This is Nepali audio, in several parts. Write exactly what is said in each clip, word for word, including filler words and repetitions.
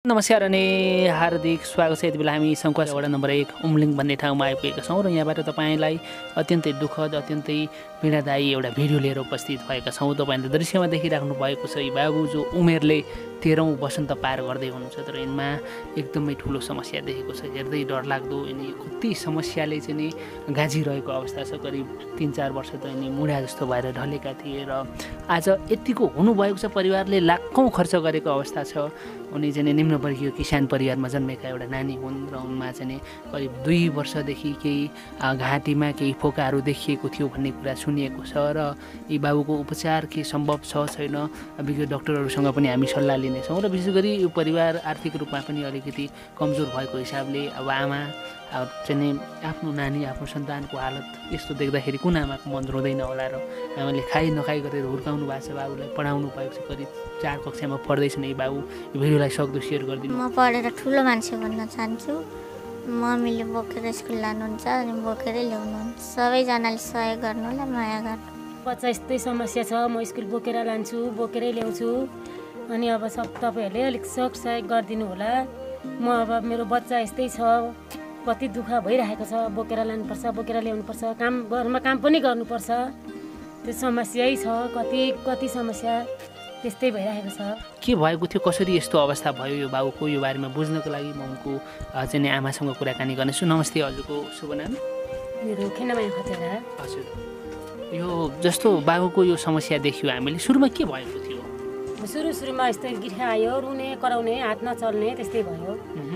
नमस्कार अनि हार्दिक स्वागत छ। यति बेला हामी सङ्खुवा वडा नम्बर एक उमलिङ भन्ने ठाउँमा आइपुगेका छौँ र यहाँबाट तपाईँलाई अत्यन्तै दुःखद अत्यन्तै पीडादायी एउटा भिडियो लिएर उपस्थित भएका छौँ। तपाईँले दृश्यमा देखिराख्नु भएको छ, यी बाबु जो उमेरले तेह्रौँ वसन्त पार गर्दै हुनुहुन्छ, तर यिनमा एकदमै ठुलो समस्या देखेको छ। हेर्दै डरलाग्दो यिनी कति समस्याले चाहिँ नि गाँजिरहेको अवस्था छ। करिब तिन चार वर्ष त यिनी मुढा जस्तो भएर ढलेका थिए र आज यतिको हुनुभएको छ। परिवारले लाखौँ खर्च गरेको अवस्था छ। उनी चाहिँ निम्नवर्गीय किसान परिवारमा जन्मेका एउटा नानी हुन् र उनमा चाहिँ करिब दुई वर्षदेखि केही घाँटीमा केही फोकाहरू देखिएको थियो भन्ने कुरा सुनिएको छ र यी बाबुको उपचार के सम्भव छ छैन विज्ञ डाक्टरहरूसँग पनि हामी सल्लाह लिनेछौँ। र विशेष गरी यो परिवार आर्थिक रूपमा पनि अलिकति कमजोर भएको हिसाबले अब आमा चाहिँ आफ्नो नानी आफ्नो सन्तानको हालत यस्तो देख्दाखेरि कुन आमाको मन रोँदैन होला र आमाले खाइ नखाइ गरेर हुर्काउनु भएको छ। बाबुलाई पढाउनु भएको छ, करिब चार कक्षामा पढ्दैछन् यी बाबु। यो भिडियोलाई सक्दो सेयर गरिदिनु। म पढेर ठुलो मान्छे बन्न चाहन्छु। मम्मीले बोकेर स्कुल लानुहुन्छ अनि बोकेरै ल्याउनुहुन्छ। सबैजनाले सहयोग गर्नु होला, माया गर्नु। बच्चा यस्तै समस्या छ, म स्कुल बोकेर लान्छु, बोकेरै ल्याउँछु। अनि अब सब तपाईँहरूले अलिक सक सहयोग गरिदिनु होला। म अब मेरो बच्चा यस्तै छ, कति दुःख भइरहेको छ। बोकेर लानुपर्छ, बोकेर ल्याउनुपर्छ, काम घरमा काम पनि गर्नुपर्छ। त्यो समस्यै छ, कति कति समस्या त्यस्तै भइरहेको छ। के भएको थियो, कसरी यस्तो अवस्था भयो यो बाबुको, यो बारेमा बुझ्नको लागि म उनको चाहिँ आमासँग कुराकानी गर्नेछु। नमस्ते, हजुरको शुभ नाम? मेरो खेनामाया खतेरा। हजुर, यो जस्तो बाबुको यो समस्या देख्यो हामीले, सुरुमा के भएको थियो? सुरु सुरुमा यस्तै गिर्खा आयो, रुने कराउने, हात नचल्ने त्यस्तै भयो।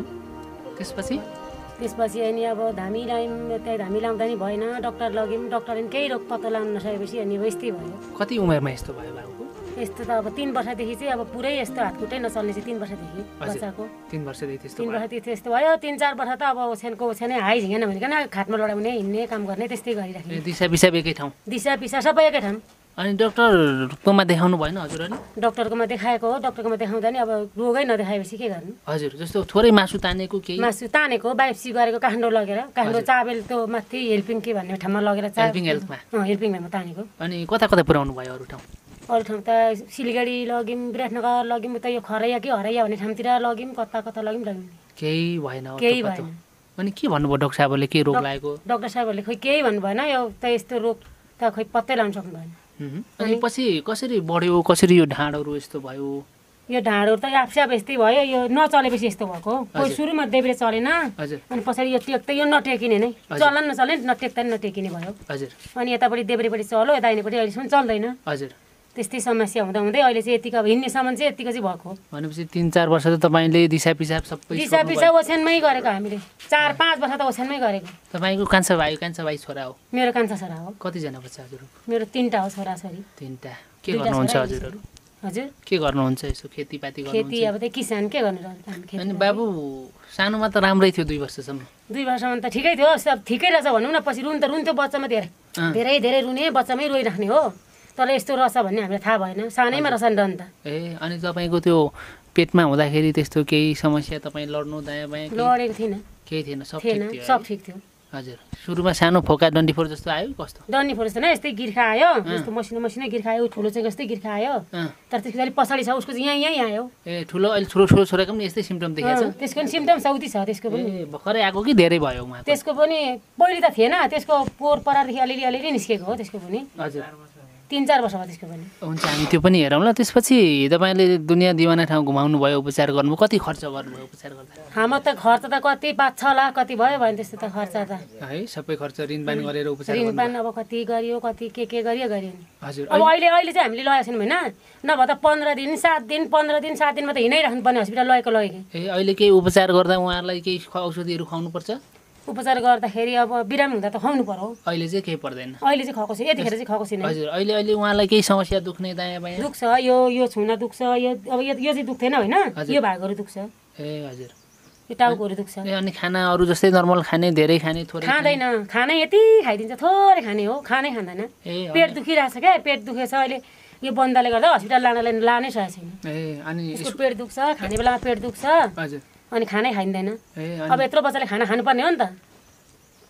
त्यसपछि त्यसपछि अनि अब धामी लायौँ, त्यहाँ धामी लाउँदा नि भएन, डक्टर लग्यौँ, डक्टरले केही रोग पत्ता लगाउन नसकेपछि अनि यस्तै भयो। कति उमेरमा यस्तो भयो बाबुको? यस्तो त अब तिन वर्षदेखि चाहिँ अब पुरै यस्तो हातखुट्टै नचल्ने चाहिँ तिन वर्षदेखि बच्चाको। तिन वर्षदेखि त्यस्तो तिन वर्षदेखि त्यस्तो भयो। तिन चार वर्ष त अब ओछ्यानको ओछ्यानै हाइ झिँगेन भनेकन खाटमा लडाउने, हिँड्ने, काम गर्ने त्यस्तै गरिराख्ने। दिशा पिसाब एकै ठाउँ? दिशा पिसा सबै एकै ठाउँ। अनि डक्टरकोमा देखाउनु भएन हजुरहरूले? डक्टरकोमा देखाएको हो, डक्टरकोमा देखाउँदा नि अब रोगै नदेखाएपछि के गर्नु? हजुर, जस्तो थोरै मासु तानेको केही? मासु तानेको, बायोप्सी गरेको, काठमाडौँ लगेर, काठमाडौँ चाबेल त्यो माथि हेल्पिङ के भन्ने ठाउँमा लगेर हेल्पिङ हेल्थमा? अँ, हेल्पिङ हेल्थमा तानेको। अनि कता कता पुऱ्याउनु भयो अरू ठाउँ? अरू ठाउँ त सिलगढी लग्यौँ, विराटनगर लग्यौँ, उता यो खरैया कि हरैया भन्ने ठाउँतिर लग्यौँ, कता कता लग्यौँ लग्यौँ केही भएन? केही भएन। अनि के भन्नुभयो डाक्टर साहबले, के रोग लागेको? डाक्टर साहबहरूले खोइ केही भन्नु भएन, यो त यस्तो रोग त खोइ पत्तै लगाउनु सक्नु भएन। अनि पछि कसरी बढ्यो, कसरी यो ढाँडहरू यस्तो भयो? यो ढाँडहरू त आफै आफ यस्तै भयो, यो नचलेपछि यस्तो भएको। कोही सुरुमा देब्रे चलेन, अनि पछाडि यो टेक्दै यो नटेकिने नै, चलन नचल्ने, नटेक्दा नि नटेकिने भयो। हजुर, अनि यतापट्टि देब्रेपट्टि चल्यो, दाहिनेपट्टि अहिलेसम्म चल्दैन। हजुर, त्यस्तै समस्या हुँदा हुँदै अहिले चाहिँ यतिको अब हिँड्नेसम्म चाहिँ यतिको चाहिँ भएको। भनेपछि तिन चार वर्ष त तपाईँले दिशा पिसाब सबै? दिशा पिसाब ओछ्यानमै गरेको हामीले, चार पाँच वर्ष त ओछ्यानमै गरेको। तपाईँको कान्छा भाइ कान्छा भाइ छोरा हो? मेरो कान्छा छोरा हो। कतिजना बच्चा हजुरको? मेरो तिनवटा हो छोराछोरी। तिनवटा। के गर्नुहुन्छ हजुरहरू? हजुर, के गर्नुहुन्छ? यसो खेतीपाती गर्नुहुन्छ? खेती अब त्यही किसान के गर्नु। अनि बाबु सानोमा त राम्रै थियो, दुई वर्षसम्म? दुई वर्षसम्म त ठिकै थियो, सब ठिकै रहेछ भनौँ न। पछि रुन त रुन्थ्यो बच्चामा, धेरै धेरै धेरै रुने, बच्चामै रोइराख्ने हो। तर यस्तो रहेछ भन्ने हामीलाई थाहा भएन, सानैमा रहेछ नि त। ए, अनि तपाईँको त्यो पेटमा हुँदाखेरि त्यस्तो केही समस्या, तपाईँ लड्नु दायाँ बायाँ? लडेको थिइनँ, केही थिएन, सब थिएन, ठिक थियो? सब ठिक थियो। हजुर, सुरुमा सानो फोका डन्डीफोर जस्तो आयो, कस्तो? डन्डीफोर जस्तो नै, यस्तै गिर्खा आयो, जस्तो मसिनो मसिनो गिर्खा आयो, ठुलो चाहिँ यस्तै गिर्खा आयो। तर त्यसको अलिक पछाडि छ, उसको चाहिँ यहाँ यहीँ आयो। ए, ठुलो अहिले ठुलो ठुलो छोराको पनि यस्तै सिम्टम देखेको छ? त्यसको पनि सिम्टम सौती छ त्यसको पनि। ए, भर्खरै आएको कि धेरै भयो उहाँको? त्यसको पनि पहिले त थिएन, त्यसको पोहोर परारदेखि अलिअलि अलिअलि निस्केको हो त्यसको पनि। हजुर, तिन चार वर्ष भयो त्यसको पनि। हुन्छ, हामी त्यो पनि हेरौँ ल। त्यसपछि तपाईँले दुनियाँ दिवाना ठाउँ घुमाउनु भयो, उपचार गर्नुभयो, कति खर्च गर्नुभयो उपचार गर्दा? हाम्रो त खर्च त कति पाँच छ लाख कति भयो भने त्यस्तो त खर्च त है, सबै खर्च ऋणबान गरेर उपचार? ऋणबान अब कति गरियो, कति के के गरियो गरियो नि। हजुर, अब अहिले अहिले चाहिँ हामीले लगेको छैनौँ होइन, नभए त पन्ध्र दिन सात दिन पन्ध्र दिन सात दिनमा त हिँडाइराख्नु पर्ने हस्पिटल लगेको लगेको। ए, अहिले केही उपचार गर्दा उहाँहरूलाई केही औषधिहरू खुवाउनुपर्छ? उपचार गर्दाखेरि अब बिरामी हुँदा त खुवाउनु पर्यो। अहिले चाहिँ केही पर्दैन? अहिले चाहिँ खुवाएको छैन, यतिखेर चाहिँ खुवाएको छैन। हजुर, अहिले अहिले उहाँलाई केही समस्या दुख्ने दायाँ बायाँ? दुख्छ, यो यो छुना दुख्छ, यो अब यो यो चाहिँ दुख्दैन होइन, यो भागहरू दुख्छ। ए, हजुर, यो टाउकोहरू दुख्छ। ए, अनि खाना अरू जस्तै नर्मल खाने, धेरै खाने, थोरै खाँदैन, खाना यति खाइदिन्छ, थोरै खाने हो, खानै खाँदैन। ए, पेट दुखिरहेछ क्या, पेट दुखेछ अहिले, यो बन्दाले गर्दा हस्पिटल लानलाई लानै सकेको छैन। ए, अनि यसको पेट दुख्छ, खाने बेलामा पेट दुख्छ, हजुर, अनि खानै खाइँदैन। ए, अब यत्रो बच्चाले खाना खानुपर्ने हो नि त।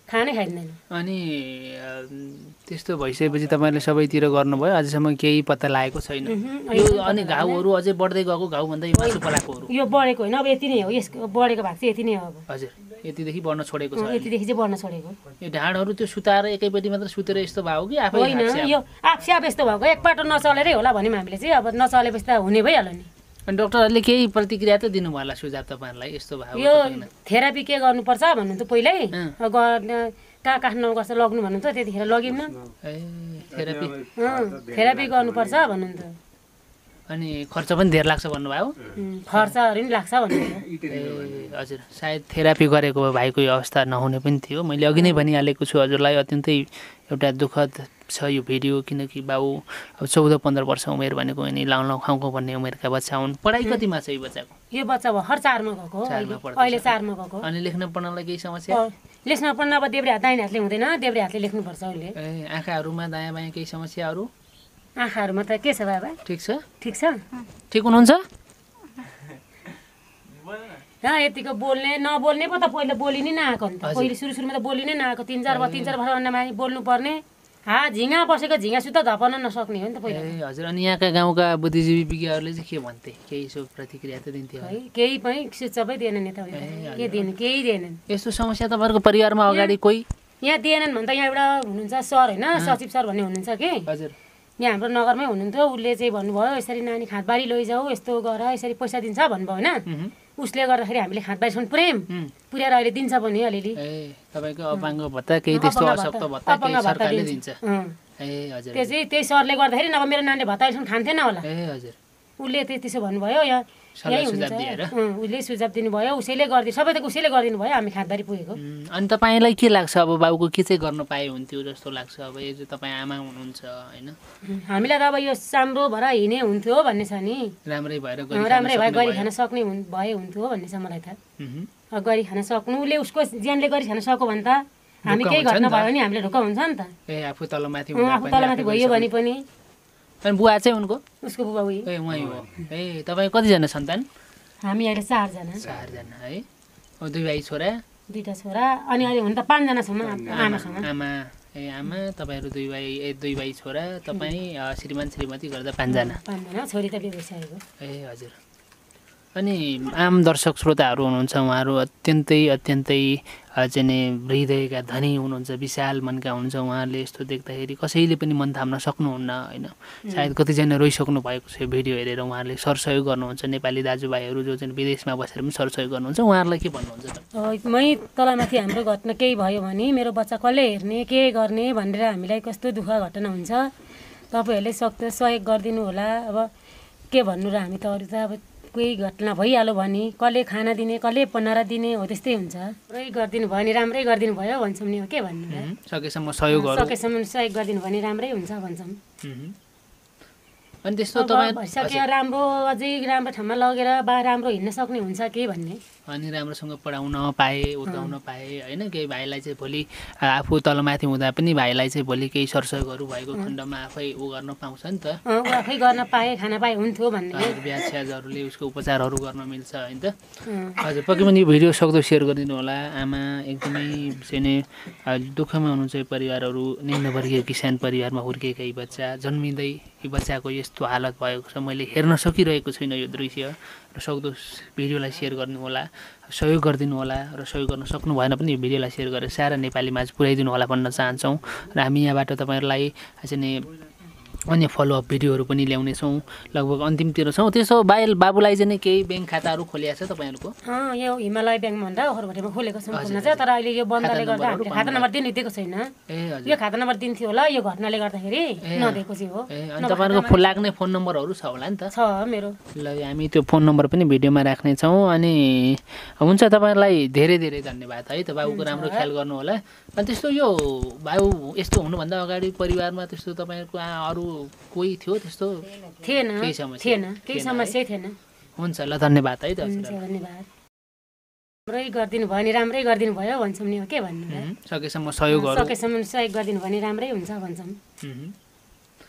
खानै खाइदिँदैन। अनि त्यस्तो भइसकेपछि तपाईँले सबैतिर गर्नुभयो अझैसम्म केही पत्ता लागेको छैन यो अनि घाउहरू अझै बढ्दै गएको घाउभन्दा यो मासु पलाएकोहरू यो बढेको होइन अब यति नै हो यसको बढेको भएको चाहिँ यति नै हो अब हजुर यतिदेखि बढ्न छोडेको छ यतिदेखि चाहिँ बढ्न छोडेको यो ढाडहरू त्यो सुताएर एकैपट्टि मात्र सुतेर यस्तो भयो कि आफै होइन यो आफस्याप यस्तो भएको एकपल्ट नचलेरै होला भन्यौँ हामीले चाहिँ अब नचलेपछि त हुने भइहाल्यो नि। अनि डक्टरहरूले केही प्रतिक्रिया त दिनु भयो होला सुझाव तपाईँहरूलाई यस्तो भयो यो थेरापी के गर्नुपर्छ भन्नु त पहिल्यै गर्न कहाँ काठमाडौँ गर्छ लग्नु भन्नु त त्यतिखेर लग्यौँ न ए थेरापी थेरापी गर्नुपर्छ भन्नु त अनि खर्च पनि धेर लाग्छ भन्नुभयो खर्चहरू पनि लाग्छ भन्नु ए हजुर सायद थेरापी गरेको भाइको यो अवस्था नहुने पनि थियो मैले अघि नै भनिहालेको छु हजुरलाई अत्यन्तै एउटा दुःखद छ यो भिडियो किनकि बाउ अब चौध पन्ध्र वर्ष उमेर भनेको नि लाउँ लाउँ खाउँ भन्ने उमेरका बच्चा हुन् पढाइ कतिमा छ यो बच्चाको यो बच्चा भर्खर चारमा गएको अहिले चारमा गएको अनि लेख्न पढ्नलाई केही समस्या लेख्न पढ्न अब देब्रे हात दाहिने हातले हुँदैन देब्रे हातले लेख्नुपर्छ अहिले ए आँखाहरूमा दायाँ बायाँ केही समस्याहरू आँखाहरूमा त के छ बाबा ठिक छ ठिक छ ठिक हुनुहुन्छ यतिको बोल्ने नबोल्ने पो त पहिला बोलि नै नआएको नि त पहिले सुरु सुरुमा त बोलि नै नआएको तिन चार तिन चार वर्ष अन्नमा बोल्नु पर्ने हा झिङ्गा बसेको झिङ्गा सुत्ता धपन नसक्ने हो नि त पहिला ए हजुर अनि यहाँका गाउँका बुद्धिजीवी विज्ञहरूले चाहिँ के भन्थे केही सो प्रतिक्रिया त दिन्थ्यो है केही पनि सुझावै दिएनन् नि त के दिएन केही दिएनन् यस्तो समस्या तपाईँहरूको परिवारमा अगाडि कोही यहाँ दिएनन् भने त यहाँ एउटा हुनुहुन्छ सर होइन सचिव सर भन्ने हुनुहुन्छ कि हजुर यहाँ हाम्रो नगरमै हुनुहुन्थ्यो उसले चाहिँ भन्नुभयो यसरी नानी खाँदबारी लैजाऊ यस्तो गर यसरी पैसा दिन्छ भन्नुभयो होइन उसले गर्दाखेरि हामीले खाँदबारीसम्म पुर्यायौँ पुर्याएर अहिले दिन्छ पनि अलिअलि ए तपाईँको अपाङ्ग भत्ता केही त्यस्तो अशक्त भत्ता केही सरकारले दिन्छ ए हजुर त्यो चाहिँ त्यही सरले गर्दाखेरि नभए मेरो नानीले भत्ता अहिलेसम्म खान्थेन होला ए हजुर उसले त्यसो भन्नुभयो यहाँ यही हुन्छ उसले सुझाव दिनुभयो उसैले गरिदिनु सबै त उसैले गरिदिनु भयो हामी खाँदबारी पुगेको अनि तपाईँलाई के लाग्छ अब बाबुको के चाहिँ गर्न पाए हुन्थ्यो जस्तो लाग्छ अब यो चाहिँ तपाईँ आमा हुनुहुन्छ होइन हामीलाई त अब यो चाम्रो भएर हिँडे हुन्थ्यो भन्ने छ नि राम्रै भएर राम्रै भए गरी खान सक्ने भए हुन्थ्यो भन्ने छ मलाई त गरी खान सक्नु उसले उसको ज्यानले गरी खान सक्यो भने त हामी केही घटना भयो भने हामीले ढुक्क हुन्छ नि त ए आफू तलमाथि आफू तलमाथि भयो भने पनि अनि बुवा चाहिँ उनको उसको बुबा उही ए उहाँ हो ए तपाईँ कतिजना सन्तान हामी अहिले चारजना चारजना है दुई भाइ छोरा दुईवटा छोरा अनि अहिले हुन त पाँचजनासम्म आमासँग आमा ए आमा तपाईँहरू दुई भाइ ए दुई भाइ छोरा तपाईँ श्रीमान श्रीमती गर्दा पाँचजना पाँचजना छोरी त बिहे भइसकेको ए हजुर अनि आम दर्शक श्रोताहरू हुनुहुन्छ उहाँहरू अत्यन्तै अत्यन्तै चाहिँ नि हृदयका धनी हुनुहुन्छ विशाल मनका हुनुहुन्छ उहाँहरूले यस्तो देख्दाखेरि कसैले पनि मन थाम्न सक्नुहुन्न होइन सायद कतिजना रोइसक्नु भएको छ यो भिडियो हेरेर उहाँहरूले सरसहयोग गर्नुहुन्छ नेपाली दाजुभाइहरू जो चाहिँ विदेशमा बसेर पनि सरसहयोग गर्नुहुन्छ उहाँहरूलाई के भन्नुहुन्छ त मै तलमाथि हाम्रो घटना केही भयो भने मेरो बच्चा कसले हेर्ने के गर्ने भनेर हामीलाई कस्तो दुःख घटना हुन्छ तपाईँहरूले सक्दो सहयोग गरिदिनु होला अब के भन्नु र हामी त अरू त अब कोही घटना भइहाल्यो भने कसले खाना दिने कसले बनाएर दिने हो त्यस्तै हुन्छ राम्रै गरिदिनु भयो भने राम्रै गरिदिनु भयो भन्छौँ नि हो के भन्नु सकेसम्म सहयोग सकेसम्म सहयोग गरिदिनु भने राम्रै हुन्छ भन्छौँ अनि त्यस्तो तपाईँ भइसक्यो राम्रो अझै राम्रो ठाउँमा लगेर बा राम्रो हिँड्न सक्ने हुन्छ के भन्ने अनि राम्रोसँग पढाउन पाएँ हुर्काउन पाएँ होइन केही भाइलाई चाहिँ भोलि आफू तलमाथि हुँदा पनि भाइलाई चाहिँ भोलि केही सरसहयोगहरू भएको खण्डमा आफै उ गर्न पाउँछ नि त ऊ आफै गर्न पाएँ खाना पाए हुन्थ्यो भन्ने बिहा स्याजहरूले उसको उपचारहरू गर्न मिल्छ होइन त हजुर पक्कै पनि यो भिडियो सक्दो सेयर गरिदिनु होला आमा एकदमै चाहिँ नि दुःखमा हुनुहुन्छ यो परिवारहरू निम्नवर्गीय किसान परिवारमा हुर्किएका यी बच्चा जन्मिँदै यी बच्चाको यस्तो हालत भएको छ मैले हेर्न सकिरहेको छुइनँ यो दृश्य र सक्दो भिडियोलाई सेयर गर्नु होला सहयोग गरिदिनु होला र सहयोग गर्न सक्नु भएन पनि यो भिडियोलाई सेयर गरेर सारा नेपालीमा पुर्याइदिनु होला भन्न चाहन्छौँ र हामी यहाँबाट तपाईँहरूलाई चाहिँ नि अन्य फलोअप भिडियोहरू पनि ल्याउनेछौँ लगभग अन्तिमतिर छौँ त्यसो बाइल बाबुलाई चाहिँ केही ब्याङ्क खाताहरू खोलिएको छ तपाईँहरूको यो हिमालय ब्याङ्क भन्दा ओखरभरिमा खोलेको सम्पूर्ण चाहिँ तर अहिले यो बन्दले गर्दा हामीले खाता नम्बर दिनु दिएको छैन यो खाता नम्बर दिन्थ्यो होला यो घटनाले गर्दाखेरि नदिएको चाहिँ हो अनि तपाईँहरूको फोन लाग्ने फोन नम्बरहरू छ होला नि त छ मेरो ल हामी त्यो फोन नम्बर पनि भिडियोमा राख्नेछौँ अनि हुन्छ तपाईँहरूलाई धेरै धेरै धन्यवाद है त बाबुको राम्रो ख्याल गर्नु होला अनि त्यस्तो यो बाबु यस्तो हुनुभन्दा अगाडि परिवारमा त्यस्तो तपाईँहरूको अरू कोही थियो त्यस्तो थिएन थिएन केही समस्या थिएन हुन्छ ल धन्यवाद है त धन्यवाद राम्रै गरिदिनु भयो भने राम्रै गरिदिनु भयो भन्छौँ नि हो के भन्नु सकेसम्म सहयोग सकेसम्म सहयोग गरिदिनु भने राम्रै हुन्छ भन्छौँ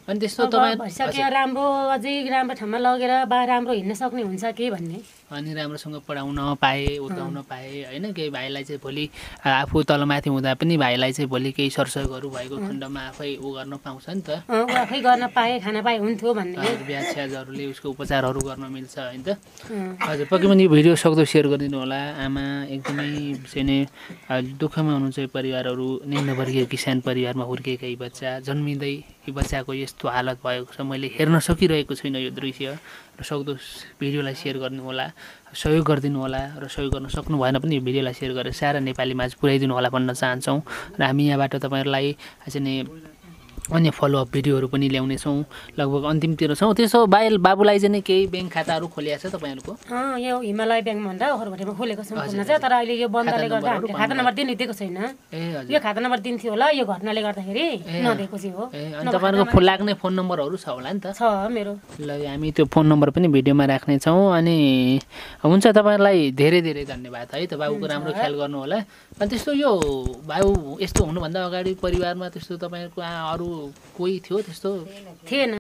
अनि त्यस्तो अब तपाईँ भइसक्यो राम्रो अझै राम्रो ठाउँमा लगेर बा राम्रो हिँड्न सक्ने हुन्छ कि भन्ने अनि राम्रोसँग पढाउन पाएँ हुर्काउन पाएँ होइन केही भाइलाई चाहिँ भोलि आफू तलमाथि हुँदा पनि भाइलाई चाहिँ भोलि केही सरसहहरू भएको खण्डमा आफै ऊ गर्न पाउँछ नि त ऊ आफै गर्न पाए खाना पाए हुन्थ्यो भन्ने हजुर ब्याज स्याजहरूले उसको उपचारहरू गर्न मिल्छ होइन त हजुर पक्कै पनि यो भिडियो सक्दो सेयर गरिदिनु होला आमा एकदमै चाहिँ नै दुःखमा हुनुहुन्छ परिवारहरू निम्नवर्गीय किसान परिवारमा हुर्किएका यी बच्चा जन्मिँदै यी बच्चाको यस्तो हालत भएको छ मैले हेर्न सकिरहेको छुइनँ यो दृश्य र सक्दो भिडियोलाई सेयर गर्नु होला सहयोग गरिदिनु होला र सहयोग गर्न सक्नु भएन पनि यो भिडियोलाई सेयर गरेर सारा नेपालीमा पुर्याइदिनु होला भन्न चाहन्छौँ र हामी यहाँबाट तपाईँहरूलाई चाहिँ नि अन्य फलोअप भिडियोहरू पनि ल्याउनेछौँ लगभग अन्तिमतिर छौँ त्यसो बाइल बाबुलाई चाहिँ नि केही ब्याङ्क खाताहरू खोलिएको छ तपाईँहरूको अँ यो हिमालय ब्याङ्क भन्दा अरूभरिमा खोलेको सम्पूर्ण चाहिँ तर अहिले यो बन्दले गर्दा हामीले खाता नम्बर दिनु दिएको छैन ए हजुर यो खाता नम्बर दिन्थ्यो होला यो घटनाले गर्दाखेरि नदिएको चाहिँ हो ए अनि तपाईँहरूको फोन लाग्ने फोन नम्बरहरू छ होला नि त छ मेरो ल हामी त्यो फोन नम्बर पनि भिडियोमा राख्नेछौँ अनि हुन्छ तपाईँलाई धेरै धेरै धन्यवाद है त बाबुको राम्रो ख्याल गर्नु होला अनि त्यस्तो यो बाबु यस्तो हुनुभन्दा अगाडि परिवारमा त्यस्तो तपाईँहरूको अरू कोही थियो त्यस्तो थिएन